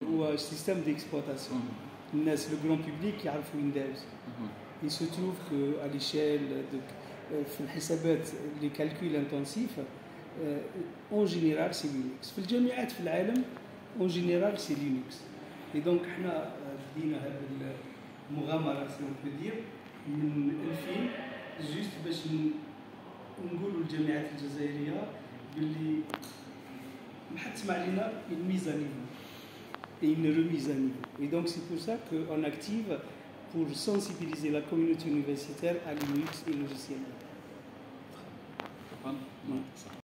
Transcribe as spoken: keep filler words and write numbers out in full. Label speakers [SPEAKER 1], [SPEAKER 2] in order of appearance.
[SPEAKER 1] هو système d'exploitation. الناس le grand public يعرفوا ويندوز. Il se trouve qu'à l'échelle de في الحسابات les calculs intensifs en général c'est Linux. في الجامعات في العالم en général c'est Linux. Et donc احنا بدينا هذه المغامرة si on peut dire من ألفين juste باش نقولوا للجامعات الجزائرية باللي محتم علينا une mise à niveau et une remise à niveau. Et donc c'est pour ça qu'on active pour sensibiliser la communauté universitaire à Linux et logiciels.